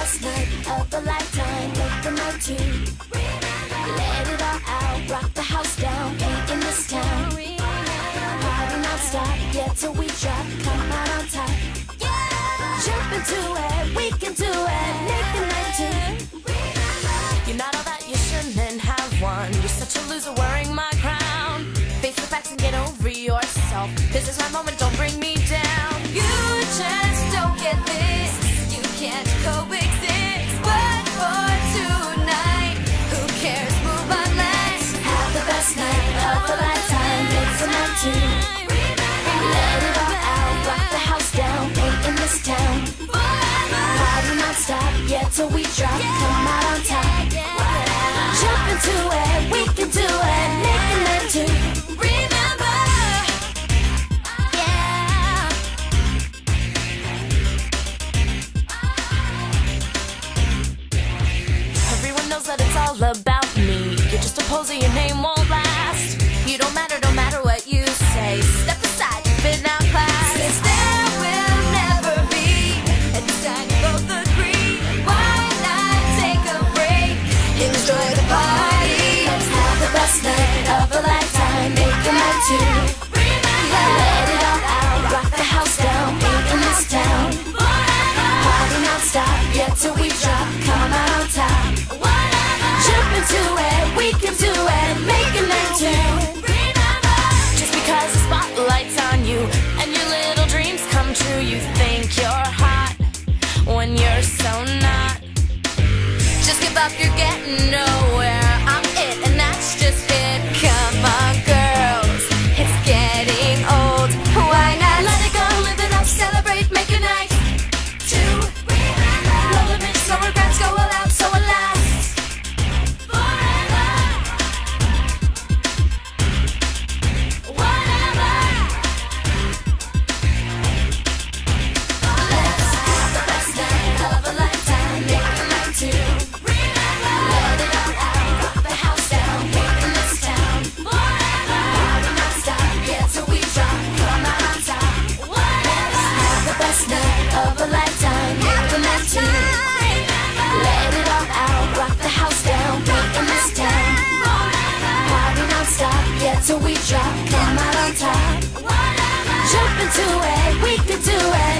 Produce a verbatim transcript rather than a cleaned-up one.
best night of a lifetime, make the night two. Let it all out, rock the house down, ain't in this town. Party non-stop, yeah, till we drop, come out on top. Jump into it, we can do it, make the night two. You're not all that, you shouldn't have won. You're such a loser wearing my crown. Face the facts and get over yourself. This is my moment, don't bring me down. You just don't get this, you can't coexist. But for tonight, who cares, move on, let's have the best night of a lifetime, make the night two. Let it all out, rock the house down, ain't in this town. Party non-stop, yeah, till we drop, come out on top. Jump into it, we can do it, make the night two. remember. Yeah. Everyone knows that it's all about me. You're just a poser, your name won't last. You don't matter, no matter what you say. Step aside, fit now class. Since there will never be a time you both agree, why not take a break? Enjoy the party. Let's have the best night of a lifetime, make the night two. Let it all out, rock the house down, ain't in this town. Party non-stop, yeah, till we drop, come out on top. Jump into it, we can do it, make a night two. Just because the spotlight's on you and your little dreams come true, you think you're hot when you're so not. Just give up, you're getting nowhere. I'm it, and that's just it. Come on, girls, it's getting old. Why not let it go, live it up, celebrate, make a night two. No limits, no regrets, go all out, so it lasts forever. Whatever. Let's have the best night of a lifetime, make the night two. Let it all out, rock the house down, ain't in this town. Party non-stop, yeah, till we drop, come out on top. Let's have the best night of a lifetime, make the night two. Let it all out, rock the house down, ain't in this town. Party non-stop, yeah, till we drop, come out on top. Jump into it, we can do it.